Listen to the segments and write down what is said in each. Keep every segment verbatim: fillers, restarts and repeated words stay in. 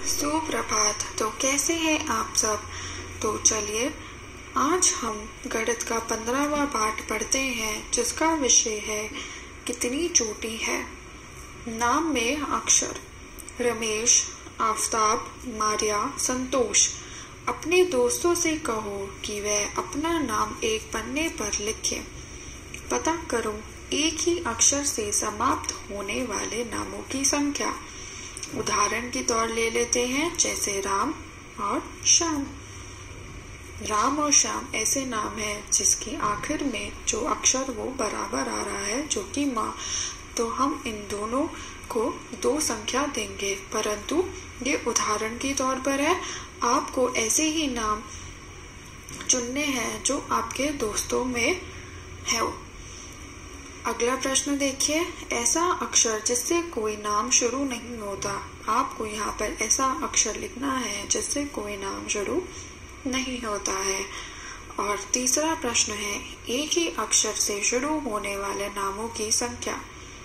सुप्रभात। तो कैसे हैं आप सब। तो चलिए आज हम गणित का पंद्रहवां पाठ पढ़ते हैं जिसका विषय है कितनी चोटी है। नाम में अक्षर। रमेश, आफताब, मारिया, संतोष अपने दोस्तों से कहो कि वह अपना नाम एक पन्ने पर लिखें। पता करो एक ही अक्षर से समाप्त होने वाले नामों की संख्या। उदाहरण के तौर ले लेते हैं जैसे राम और श्याम। राम और श्याम ऐसे नाम हैं जिसके आखिर में जो अक्षर वो बराबर आ रहा है जो कि माँ। तो हम इन दोनों को दो संख्या देंगे, परंतु ये उदाहरण के तौर पर है। आपको ऐसे ही नाम चुनने हैं जो आपके दोस्तों में है। अगला प्रश्न देखिए। ऐसा अक्षर जिससे कोई नाम शुरू नहीं होता। आपको यहाँ पर ऐसा अक्षर लिखना है जिससे कोई नाम शुरू नहीं होता है। और तीसरा प्रश्न है एक ही अक्षर से शुरू होने वाले नामों की संख्या।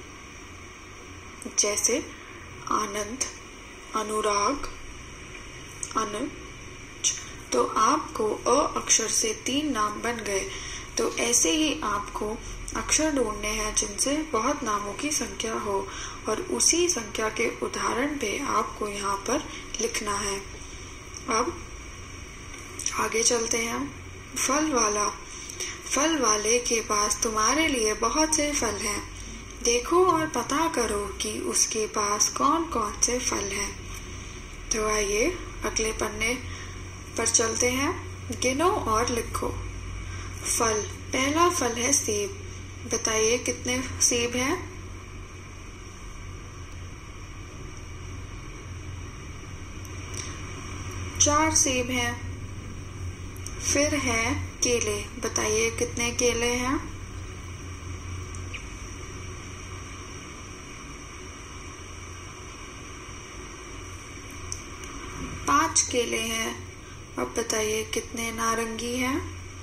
जैसे आनंद, अनुराग, अनुज। तो आपको अ अक्षर से तीन नाम बन गए। तो ऐसे ही आपको अक्षर ढूंढने हैं जिनसे बहुत नामों की संख्या हो और उसी संख्या के उदाहरण पे आपको यहाँ पर लिखना है। अब आगे चलते हैं। फल वाला। फल वाले के पास तुम्हारे लिए बहुत से फल हैं। देखो और पता करो कि उसके पास कौन कौन से फल हैं। तो आइए अगले पन्ने पर चलते हैं। गिनो और लिखो। फल। पहला फल है सेब। बताइए कितने सेब हैं। चार सेब हैं। फिर है केले। बताइए कितने केले हैं। पांच केले हैं। अब बताइए कितने नारंगी हैं।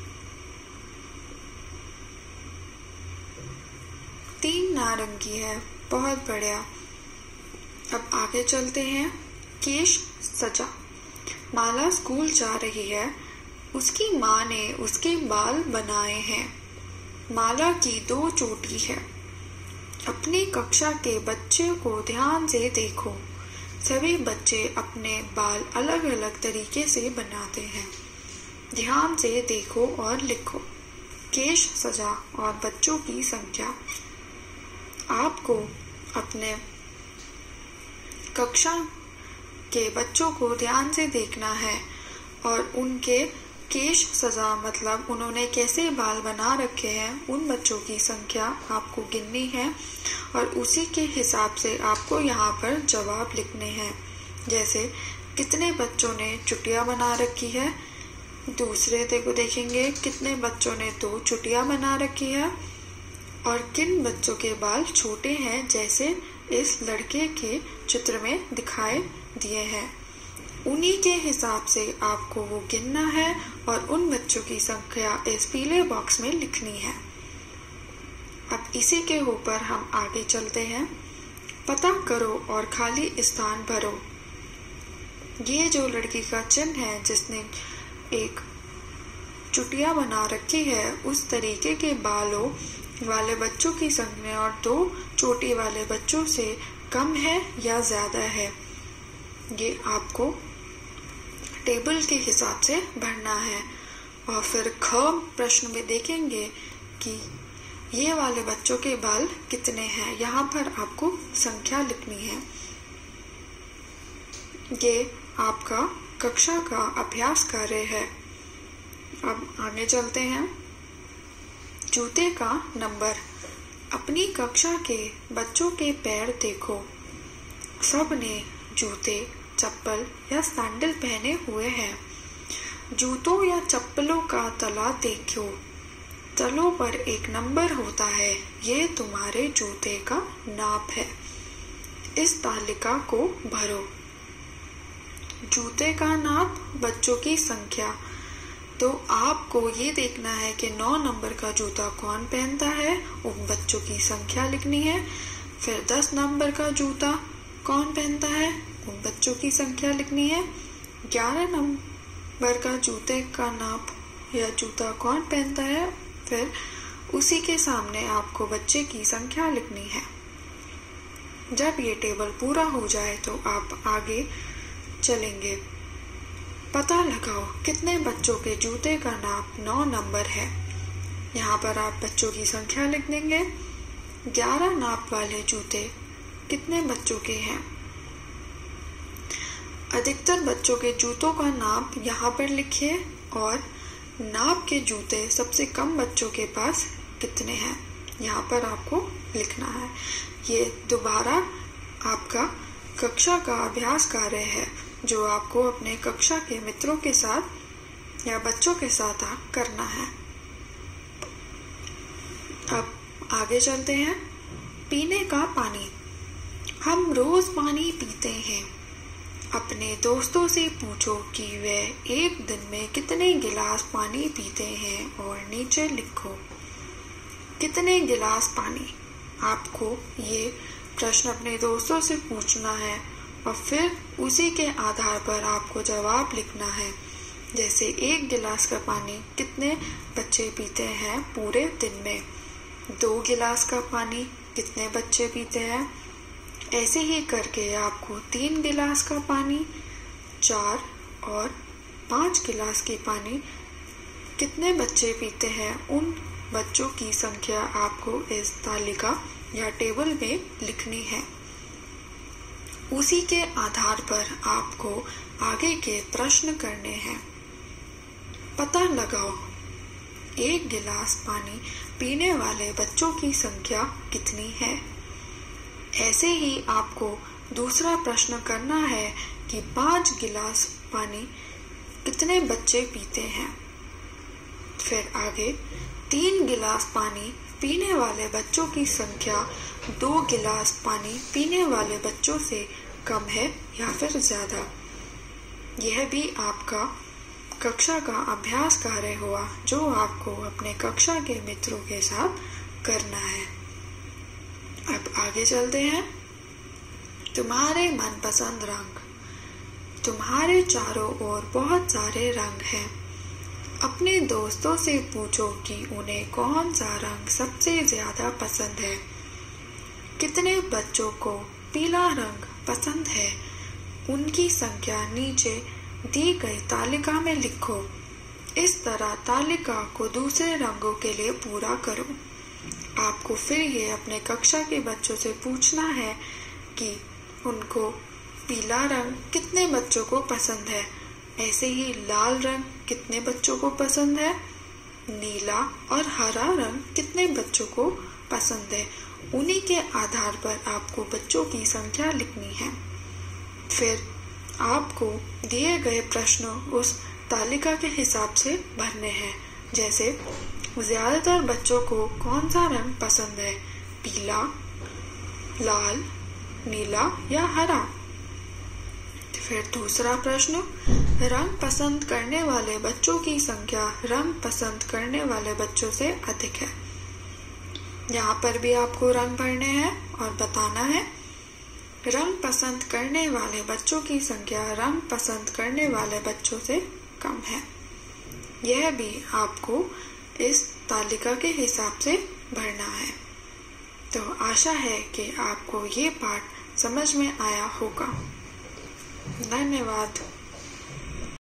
तीन नारंगी है। बहुत बढ़िया। अब आगे चलते हैं। केश सजा। माला स्कूल जा रही है। उसकी माँ ने उसके बाल बनाए हैं। माला की दो चोटी है। अपनी कक्षा के बच्चे को ध्यान से देखो। सभी बच्चे अपने बाल अलग अलग तरीके से बनाते हैं। ध्यान से देखो और लिखो। केश सजा और बच्चों की संख्या। आपको अपने कक्षा के बच्चों को ध्यान से देखना है और उनके केश सजा मतलब उन्होंने कैसे बाल बना रखे हैं उन बच्चों की संख्या आपको गिननी है और उसी के हिसाब से आपको यहाँ पर जवाब लिखने हैं। जैसे कितने बच्चों ने चुटिया बना रखी है। दूसरे देखो देखेंगे कितने बच्चों ने दो चुटिया बना रखी है और किन बच्चों के बाल छोटे हैं जैसे इस लड़के के चित्र में दिखाए दिए हैं। उन्हीं के हिसाब से आपको वो गिनना है और उन बच्चों की संख्या इस पीले बॉक्स में लिखनी है। अब इसी के ऊपर हम आगे चलते हैं। पता करो और खाली स्थान भरो। ये जो लड़की का चिन्ह है जिसने एक चुटिया बना रखी है उस तरीके के बालों वाले बच्चों की संख्या और दो चोटी वाले बच्चों से कम है या ज्यादा है। ये आपको टेबल के हिसाब से भरना है। और फिर ख प्रश्न में देखेंगे कि ये वाले बच्चों के बाल कितने हैं। यहाँ पर आपको संख्या लिखनी है। ये आपका कक्षा का अभ्यास कार्य है। अब आगे चलते हैं। जूते का नंबर। अपनी कक्षा के बच्चों के पैर देखो। सब ने जूते, चप्पल या सैंडल पहने हुए हैं। जूतों या चप्पलों का तला देखो। तलों पर एक नंबर होता है। ये तुम्हारे जूते का नाप है। इस तालिका को भरो। जूते का नाप, बच्चों की संख्या। तो आपको ये देखना है कि नौ नंबर का जूता कौन पहनता है, उन बच्चों की संख्या लिखनी है। फिर दस नंबर का जूता कौन पहनता है, उन बच्चों की संख्या लिखनी है। ग्यारह नंबर का जूते का नाप या जूता कौन पहनता है, फिर उसी के सामने आपको बच्चे की संख्या लिखनी है। जब ये टेबल पूरा हो जाए तो आप आगे चलेंगे। पता लगाओ कितने बच्चों के जूते का नाप नौ नंबर है। यहाँ पर आप बच्चों की संख्या लिख देंगे। ग्यारह नाप वाले जूते कितने बच्चों के हैं। अधिकतर बच्चों के जूतों का नाप यहाँ पर लिखिए और नाप के जूते सबसे कम बच्चों के पास कितने हैं, यहाँ पर आपको लिखना है। ये दोबारा आपका कक्षा का अभ्यास कार्य है जो आपको अपने कक्षा के मित्रों के साथ या बच्चों के साथ करना है। अब आगे चलते हैं। पीने का पानी। हम रोज पानी पीते हैं। अपने दोस्तों से पूछो कि वे एक दिन में कितने गिलास पानी पीते हैं और नीचे लिखो कितने गिलास पानी। आपको ये प्रश्न अपने दोस्तों से पूछना है और फिर उसी के आधार पर आपको जवाब लिखना है। जैसे एक गिलास का पानी कितने बच्चे पीते हैं पूरे दिन में, दो गिलास का पानी कितने बच्चे पीते हैं। ऐसे ही करके आपको तीन गिलास का पानी, चार और पाँच गिलास के पानी कितने बच्चे पीते हैं, उन बच्चों की संख्या आपको इस तालिका या टेबल में लिखनी है। उसी के आधार पर आपको आगे के प्रश्न करने हैं। पता लगाओ एक गिलास पानी पीने वाले बच्चों की संख्या कितनी है। ऐसे ही आपको दूसरा प्रश्न करना है कि पाँच गिलास पानी कितने बच्चे पीते हैं। फिर आगे तीन गिलास पानी पीने वाले बच्चों की संख्या दो गिलास पानी पीने वाले बच्चों से कम है या फिर ज्यादा। यह भी आपका कक्षा का अभ्यास कार्य हुआ जो आपको अपने कक्षा के मित्रों के साथ करना है। अब आगे चलते हैं। तुम्हारे मनपसंद रंग। तुम्हारे चारों ओर बहुत सारे रंग हैं। अपने दोस्तों से पूछो कि उन्हें कौन सा रंग सबसे ज्यादा पसंद है। कितने बच्चों को पीला रंग पसंद है, उनकी संख्या नीचे दी गई तालिका में लिखो। इस तरह तालिका को दूसरे रंगों के लिए पूरा करो। आपको फिर ये अपने कक्षा के बच्चों से पूछना है कि उनको पीला रंग कितने बच्चों को पसंद है। ऐसे ही लाल रंग कितने बच्चों को पसंद है, नीला और हरा रंग कितने बच्चों को पसंद है। उन्हीं के आधार पर आपको बच्चों की संख्या लिखनी है। फिर आपको दिए गए प्रश्न उस तालिका के हिसाब से भरने हैं। जैसे ज्यादातर बच्चों को कौन सा रंग पसंद है, पीला, लाल, नीला या हरा। फिर दूसरा प्रश्न, रंग पसंद करने वाले बच्चों की संख्या रंग पसंद करने वाले बच्चों से अधिक है। यहाँ पर भी आपको रंग भरने हैं और बताना है रंग पसंद करने वाले बच्चों की संख्या रंग पसंद करने वाले बच्चों से कम है। यह भी आपको इस तालिका के हिसाब से भरना है। तो आशा है कि आपको ये पाठ समझ में आया होगा। धन्यवाद।